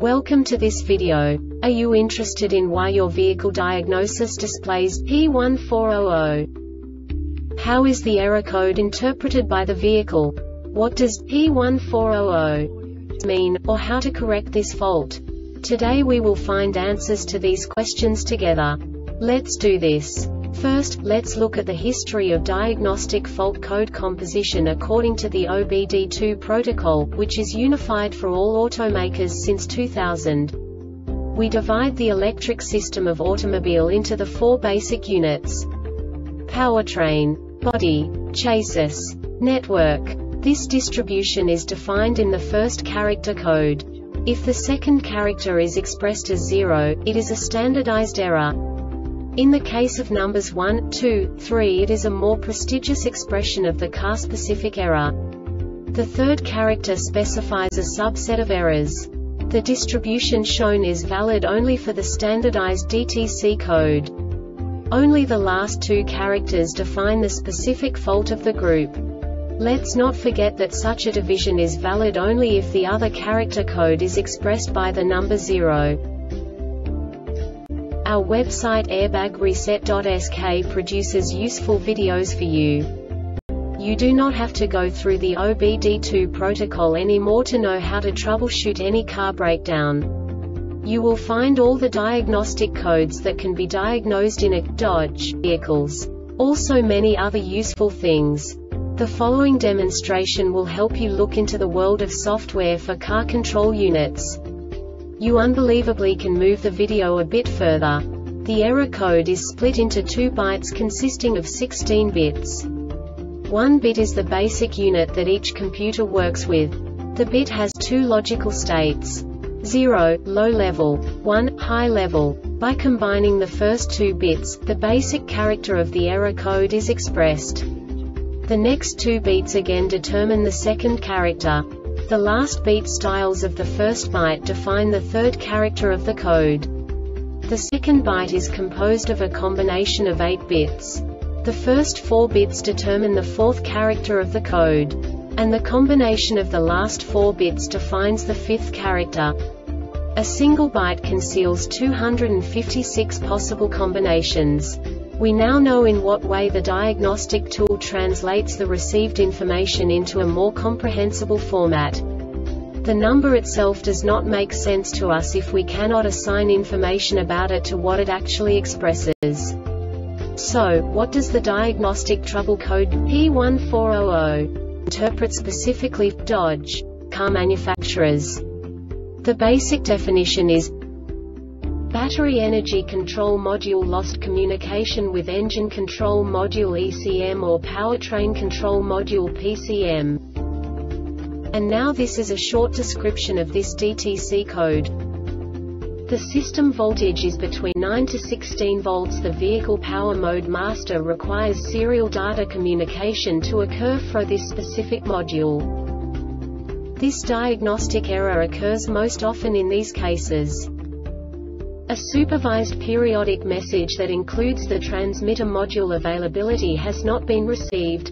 Welcome to this video. Are you interested in why your vehicle diagnosis displays P1400? How is the error code interpreted by the vehicle? What does P1400 mean, or how to correct this fault? Today we will find answers to these questions together. Let's do this. First, let's look at the history of diagnostic fault code composition according to the OBD2 protocol, which is unified for all automakers since 2000. We divide the electric system of automobile into the four basic units: powertrain, body, chassis, network. This distribution is defined in the first character code. If the second character is expressed as 0, it is a standardized error. In the case of numbers 1, 2, 3, it is a more prestigious expression of the car-specific error. The third character specifies a subset of errors. The distribution shown is valid only for the standardized DTC code. Only the last two characters define the specific fault of the group. Let's not forget that such a division is valid only if the other character code is expressed by the number 0. Our website airbagreset.sk produces useful videos for you. You do not have to go through the OBD2 protocol anymore to know how to troubleshoot any car breakdown. You will find all the diagnostic codes that can be diagnosed in a Dodge vehicles. Also many other useful things. The following demonstration will help you look into the world of software for car control units. You unbelievably can move the video a bit further. The error code is split into 2 bytes consisting of 16 bits. 1 bit is the basic unit that each computer works with. The bit has 2 logical states: 0, low level, 1, high level. By combining the first 2 bits, the basic character of the error code is expressed. The next 2 beats again determine the second character. The last beat styles of the first byte define the third character of the code. The second byte is composed of a combination of 8 bits. The first 4 bits determine the fourth character of the code. And the combination of the last 4 bits defines the fifth character. A single byte conceals 256 possible combinations. We now know in what way the diagnostic tool translates the received information into a more comprehensible format. The number itself does not make sense to us if we cannot assign information about it to what it actually expresses. So, what does the diagnostic trouble code P1400 interpret specifically for Dodge car manufacturers? The basic definition is: battery energy control module lost communication with engine control module ECM or powertrain control module PCM. And now this is a short description of this DTC code. The system voltage is between 9 to 16 volts. The vehicle power mode master requires serial data communication to occur for this specific module. This diagnostic error occurs most often in these cases: a supervised periodic message that includes the transmitter module availability has not been received.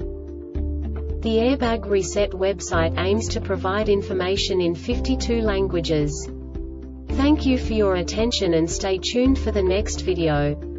The Airbag Reset website aims to provide information in 52 languages. Thank you for your attention and stay tuned for the next video.